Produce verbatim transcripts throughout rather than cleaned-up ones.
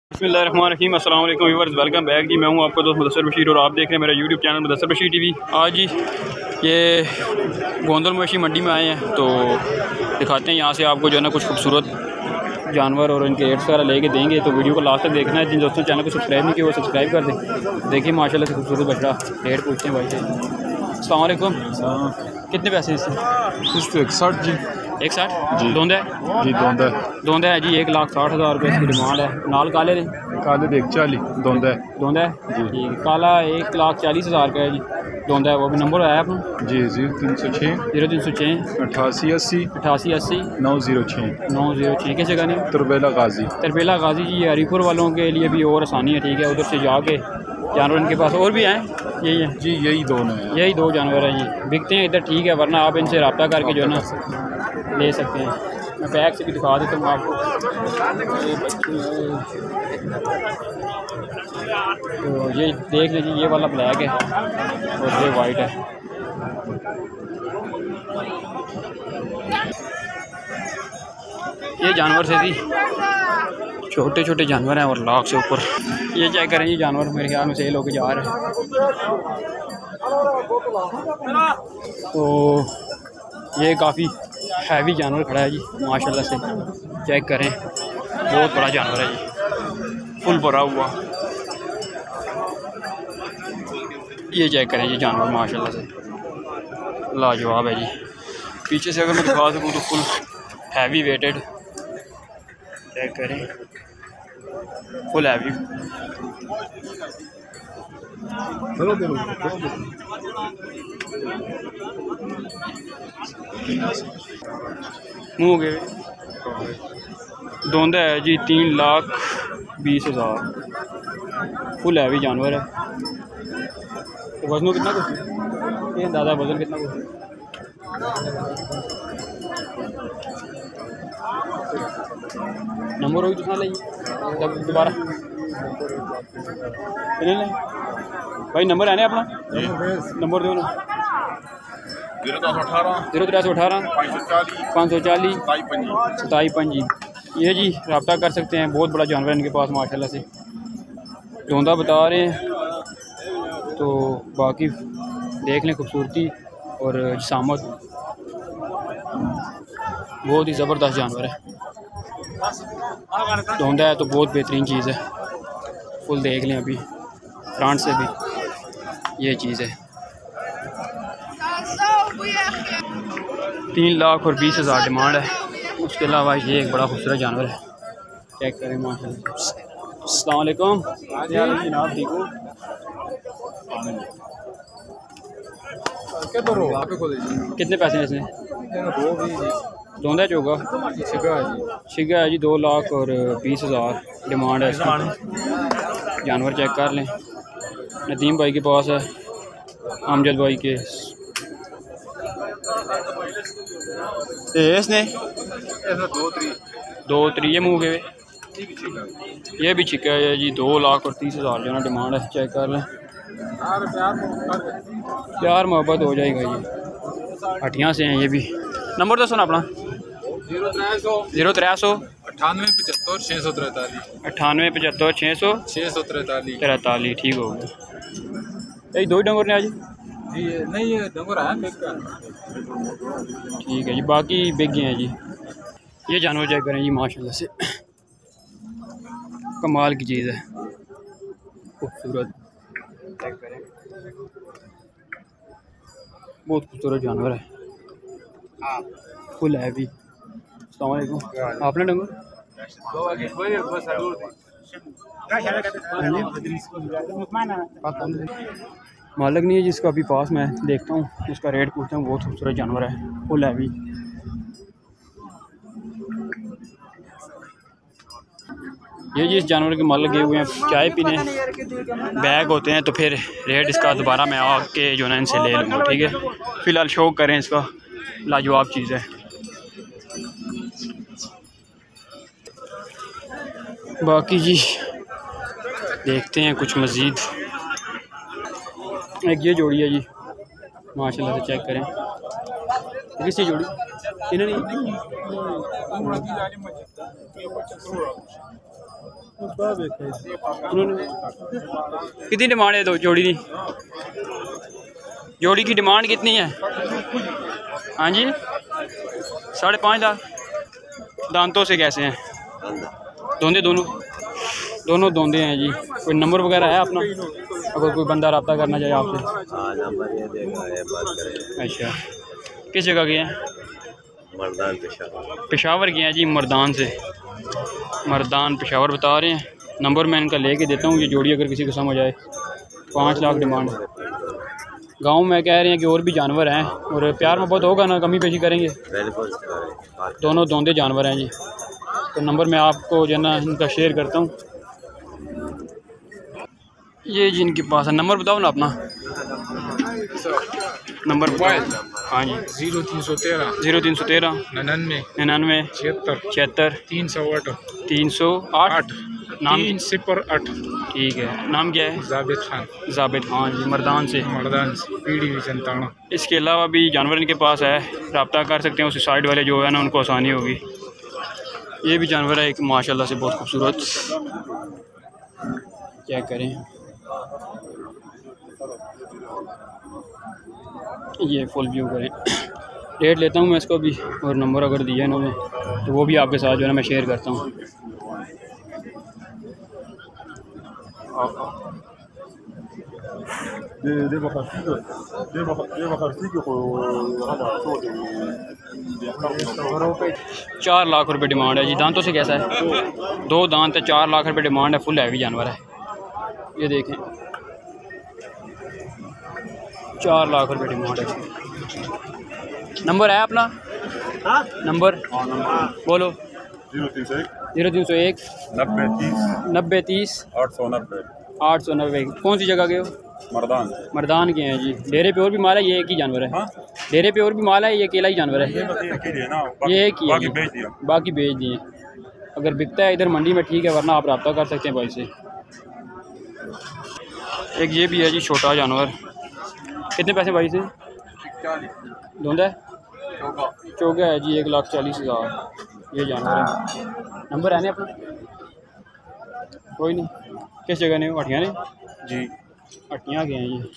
बिस्मिल्लाहिर्रहमानिर्रहीम, अस्सलाम वालेकुम व्यूअर्स, वेलकम बैक जी। मैं हूं आपका दोस्त मुदस्सिर बशीर और आप देख रहे हैं मेरा YouTube channel Mudassir Bashir TV. आज जी ये गोंदल मवेशी मंडी में आए हैं तो दिखाते हैं यहाँ से आपको जो है ना कुछ खूबसूरत जानवर और इनके रेट्स वगैरह लेके देंगे। तो वीडियो को लास्ट तक देखना है। जिन दोस्तों चैनल को सब्सक्राइब नहीं किया वो सब्सक्राइब कर दें। देखिए माशाल्लाह से खूबसूरत बछड़ा रेट पूछते हैं भाई से। अस्सलाम वालेकुम, कितने पैसे इससे? इससे इकसठ जी। एक साठ जी। दोंदा है जी दोंदा दोंदा है जी। एक लाख साठ हज़ार रुपये इसकी डिमांड है। नाल काले दे काले देख चाली दोंदा है दोंदा है जी। ठीक। काला एक लाख चालीस हज़ार का है जी। दोंदा है। वो भी नंबर आया अपना जी जीरो तीन सौ छः जीरो तीन सौ छः अठासी अस्सी अठासी अस्सी नौ जीरो छः नौ जीरो छः। किस जगह नहीं? तरबेला गाजी। तरबेला गाजी जी। ये हरीपुर वालों के लिए भी और आसानी है, ठीक है। उधर से जाके जानवर इनके पास और भी हैं, यही है जी यही दोनों हैं। यही दो जानवर हैं जी। बिकते हैं इधर, ठीक है, वरना आप इनसे रब्ता करके जो है ना ले सकते हैं। मैं बैग से भी दिखा देता हूँ आपको। ये बच्चे तो ये देख लीजिए, ये वाला ब्लैक है और ये वाइट है। ये जानवर से जी छोटे छोटे जानवर हैं और लाख से ऊपर। ये चेक करें, ये जानवर मेरे ख्याल में सेल होके जा रहे हैं। तो ये काफ़ी हैवी जानवर खड़ा है जी माशाल्लाह से। चेक करें, बहुत बड़ा जानवर है जी, फुल भरा हुआ। ये चेक करें, ये जानवर माशाल्लाह से लाजवाब है जी। पीछे से अगर मैं दिखा सकूँ तो फुल हैवी वेटेड। चेक करें, फुल हैवी। मुँह गए दोंदा है जी। तीन लाख बीस हज़ार फुल हैवी जानवर है। तो वजन कितना कुछ ये अंदाज़ा वजन कितना कुछ? नंबर होगी तो लाइए दोबारा भाई। नंबर है ना अपना? नंबर दो ना। जीरो दस अठारह जीरो त्रै सौ अठारह पाँच सौ चालीस सताई पंजी। ये जी रब्ता कर सकते हैं। बहुत बड़ा जानवर है इनके पास माशाल्लाह से। दोंदा बता रहे हैं तो बाकी देख लें खूबसूरती और जिसामत। बहुत ही ज़बरदस्त जानवर है। दोंदा है तो बहुत बेहतरीन चीज़ है। फुल देख लें, अभी फ्रंट से भी ये चीज़ है। तीन लाख और बीस हज़ार डिमांड है। उसके अलावा ये एक बड़ा खूबसूरत जानवर है। चेक करें माशाल्लाह। अस्सलाम वालेकुम जनाब, ठीक हो? कितने पैसे हैं इसमें? दोंदा चौगा शिगा है जी। दो लाख और बीस हज़ार डिमांड है इसकी। जानवर चेक कर लें। नदीम भाई के पास है, अमजद भाई के। इसने दो त्री ये मुँह के ये भी छिका है जी। दो लाख और तीस हज़ार जो ना डिमांड है। चेक कर लें, प्यार मोहब्बत हो जाएगा ये। हटियाँ से हैं ये भी। नंबर दसो ना अपना। जीरो त्रै सौ अठानवे पचहत्तर छः सौ तरतालीस अठानवे पचहत्तर छः सौ छः सौ तरतालीस तरतालीस। ठीक हो गया। यही दो ही डंगर ने आज जी। नहीं ये डंगर है ठीक है जी। बाकी बिक गए हैं जी। ये जानवर चेक करें जी माशाल्लाह से, कमाल की चीज़ है, खूबसूरत। चेक करें, बहुत खूबसूरत जानवर है, फुल हैवी। अस्सलाम वालेकुम। आपने डंगर मालिक नहीं है जिसका अभी पास मैं देखता हूँ, उसका रेट पूछता हूँ। बहुत खूबसूरत जानवर है, फुल हैवी। ये जिस जानवर के मालिक गए हुए हैं चाय पीने, बैग होते हैं, तो फिर रेट इसका दोबारा मैं आके जो ना इनसे ले लूँगा, ठीक है। फ़िलहाल शौक करें इसका, लाजवाब चीज़ है। बाकी जी देखते हैं कुछ मज़ीद। एक ये जोड़ी है जी माशाल्लाह से, चेक करें। किसकी जोड़ी? इन्हें नहीं उन्होंने कितनी डिमांड है? दो जोड़ी की जोड़ी की डिमांड कितनी है? हाँ जी, साढ़े पाँच लाख। दांतों से कैसे हैं? धोंदे दोनों दोनों धोंदे हैं जी। कोई नंबर वगैरह है अपना, अगर कोई बंदा रब्ता करना चाहे आपसे? अच्छा, किस जगह के हैं? मर्दान पेशावर। पेशावर के हैं जी, मर्दान से। मर्दान पेशावर बता रहे हैं। नंबर मैं इनका लेके देता हूँ। ये जोड़ी अगर किसी को समझ आए, पाँच लाख डिमांड। गांव में कह रहे हैं कि और भी जानवर हैं, और प्यार मोहब्बत होगा ना, कमी पेशी करेंगे। दोनों धोंदे जानवर हैं जी। तो नंबर मैं आपको जो है ना इनका शेयर करता हूँ। ये जिनके पास है, नंबर बताओ ना अपना नंबर बताओ। हाँ जी, जीरो तीन सौ तेरह जीरो तीन सौ तेरह निन्यानवे निन्यानवे छिहत्तर छिहत्तर तीन सौ आठ तीन सौ आठ। नाम तीन सिपर आठ। ठीक है, नाम क्या है? जावेद खान। जावेद खान जी, मर्दान से। मर्दान से पीढ़ी डिवीजन ताना। इसके अलावा भी जानवर इनके पास है, रब्ता कर सकते हैं। उस साइड वाले जो है ना उनको आसानी होगी। ये भी जानवर है एक माशाल्लाह से बहुत खूबसूरत। क्या करें, ये फुल व्यू करें। रेट लेता हूँ मैं इसको भी, और नंबर अगर दिया इन्होंने तो वो भी आपके साथ जो है ना मैं शेयर करता हूँ। चार लाख रुपए डिमांड है जी। दांतों से कैसा है? दो दांत है, चार लाख रुपए डिमांड है। फुल हैवी जानवर है, ये देखें, चार लाख रुपए डिमांड है। नंबर है अपना? नंबर बोलो। जीरो तीन सौ एक जीरो तीन सौ एक नब्बे तीस नब्बे तीस आठ सौ नब्बे आठ सौ नब्बे। कौन सी जगह के हो? मर्दान। मर्दान के हैं जी। डेरे पे और भी माल है, ये एक ही जानवर है? डेरे पे और भी माल है, ये अकेला ही जानवर है? ये एक ही है, बेच दिया, बाकी बेच दिए। अगर बिकता है इधर मंडी में ठीक है, वरना आप रब्ता कर सकते हैं भाई से। एक ये भी है जी छोटा जानवर। कितने पैसे भाई से? धुंधा है, चौका है जी, एक लाख चालीस हज़ार ये जानवर है। नंबर है ना अपना? कोई नहीं। किस जगह ने? हटिया ने जी, हटिया गए हैं ये।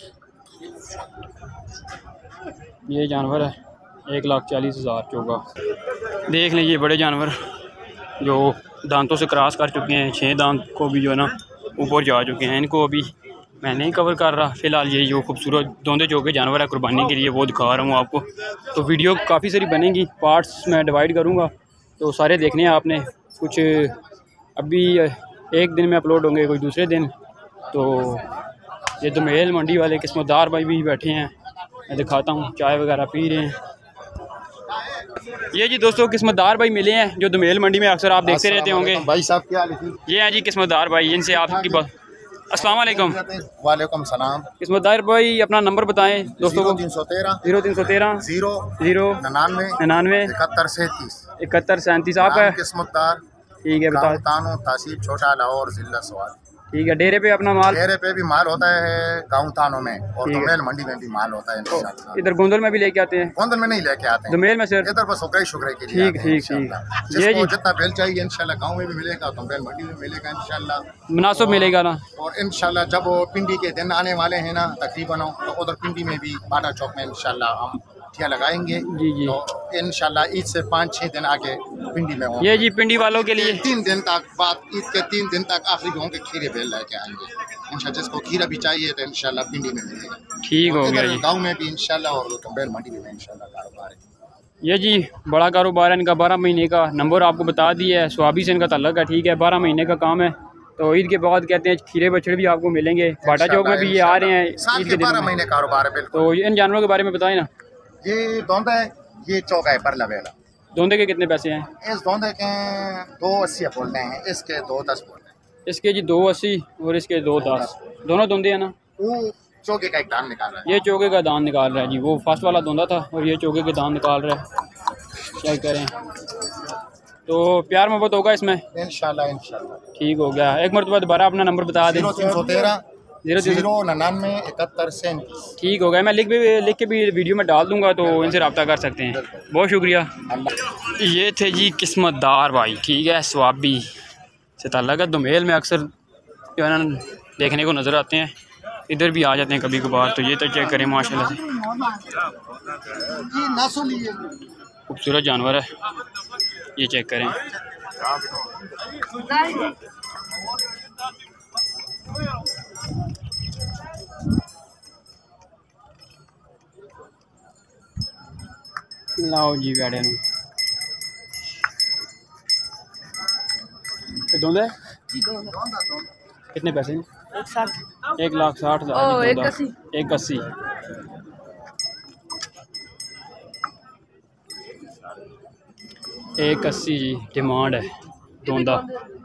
ये जानवर है, एक लाख चालीस हज़ार चौका। देख लें, ये बड़े जानवर जो दांतों से क्रॉस कर चुके हैं, छः दांत को भी जो है ना ऊपर जा चुके हैं। इनको अभी मैं नहीं कवर कर रहा फ़िलहाल। ये जो खूबसूरत दोंदे चौके जानवर है कुर्बानी के लिए, वो दिखा रहा हूँ आपको। तो वीडियो काफ़ी सारी बनेंगी, पार्ट्स में डिवाइड करूँगा, तो सारे देखने हैं आपने। कुछ अभी एक दिन में अपलोड होंगे, कोई दूसरे दिन। तो ये दुमेल मंडी वाले किस्मतदार भाई भी बैठे हैं, मैं दिखाता हूँ, चाय वगैरह पी रहे हैं। ये जी दोस्तों किस्मतदार भाई मिले हैं जो दुमेल मंडी में अक्सर आप देखते रहते होंगे। भाई साहब क्या हाल है? ये हैं जी किस्मतदार भाई, इनसे आपकी बात। अस्सलाम वालेकुम। वालेकुम सलाम। किस्मतदार भाई अपना नंबर बताएं दोस्तों को। तीन सौ तेरह जीरो तीन सौ तेरह जीरो जीरो निन्यानवे निन्यानवे इकहत्तर सैंतीस इकहत्तर सैंतीस आपका? किस्मतदार। ठीक है, बता। तानो तहसील छोटा लाहौर जिला सवाल। ठीक है, डेरे पे अपना माल? डेरे पे भी माल होता है गाँव तानों में, और दुमेल मंडी में भी माल होता है इंशाल्लाह। इधर गोंदल में भी लेके आते हैं? गोंदल में नहीं लेके आते हैं, दुमेल में सर? इधर बस शुक्र शुक्र के लिए। ठीक ठीक ठीक। ये जी जितना बेल चाहिए इंशाल्लाह गाँव में भी मिलेगा, दुमेल मंडी में मिलेगा इंशाल्लाह, मुनासिब मिलेगा ना। और इंशाल्लाह जब वो पिंडी के दिन आने वाले हैं ना तकरीबन, तो उधर पिंडी में भी बाटा चौक में इंशाल्लाह हम ठिया लगाएंगे। जी जी। तो इंशाल्लाह ईद से पाँच छः दिन आगे पिंडी में होंगे। ये जी पिंडी वालों के लिए तीन दिन तक बाद ईद के तीन दिन तक आखिरी गाँव के खीरे बेल लेके आएंगे इंशाल्लाह। जिसको खीरा भी चाहिए तो इंशाल्लाह पिंडी में मिलेगा। ठीक हो गया जी। गाँव में भी इंशाल्लाह और बेल मंडी में इंशाल्लाह कारोबार है। ये जी बड़ा कारोबार है इनका, बारह महीने का। नंबर आपको बता दिया है, स्वाबी से इनका ताल्लुक है। ठीक है, बारह महीने का काम है। तो ईद के बाद कहते हैं खीरे बछड़े भी आपको मिलेंगे। बाटा चौक में भी ये आ रहे हैं ईद के बारह दिन। महीने कारोबार है बिल्कुल। तो इन जानवरों के बारे में बताएं ना। ये दोंदा है, ये चौका है परला वेला। दोंदे के कितने पैसे हैं? इस दोंदे के दो अस्सी बोलते हैं, इसके दो दस बोलते हैं। इसके जी दो अस्सी और इसके दो दस। दोनों दोंदे हैं ना? वो चौके का एक दान निकाल रहा है। ये चौके का दान निकाल रहा है जी। वो फर्स्ट वाला दोंदा था और ये चौके के दान निकाल रहा है। क्या करें, तो प्यार मोहब्बत होगा इसमें इंशाल्लाह इंशाल्लाह। ठीक हो गया। एक मरतबा दोबारा अपना नंबर बता दें। जीरो तीन सौ तेरह जीरो जीरो निन्यानवे इकहत्तर सैंतीस। ठीक हो गया, मैं लिख भी लिख के भी वीडियो में डाल दूंगा, तो इनसे रब्ता कर सकते हैं। बहुत शुक्रिया। ये थे जी किस्मतदार भाई, ठीक है, स्वाबी सताला का दोमेल में अक्सर जो है ना देखने को नज़र आते हैं, इधर भी आ जाते हैं कभी कभार। तो ये तो चेक करें माशाल्लाह से खूबसूरत जानवर है, ये चेक करें। लाओ जी बैठे दोंदे कितने पैसे? एक साठ एक लाख साठ हज़ार एक अस्सी एक अस्सी एक अस्सी जी डिमांड है दोंदा।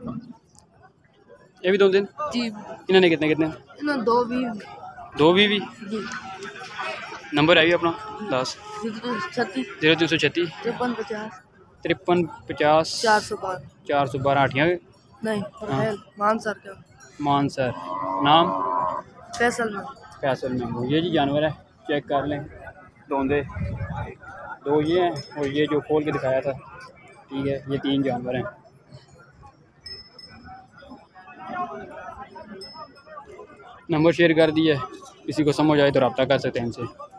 ये भी दोंदे जी। इन्होंने कितने कितने? इन्होंने दो भी दो भी भी जी। नंबर है भी अपना दस छत्तीस जीरो तीन सौ छत्तीस तिरपन पचास तिरपन पचास चार सौ बारह चार सौ बारह आठियाँ नहीं मान सर क्या मान सर नाम फैसल में फैसल में। ये जी जानवर है, चेक कर लें दोंदे दो ये हैं और ये जो खोल के दिखाया था, ठीक है। ये तीन जानवर हैं। नंबर शेयर कर दिए, किसी को समझ आए तो रब्ता कर सकते हैं इनसे।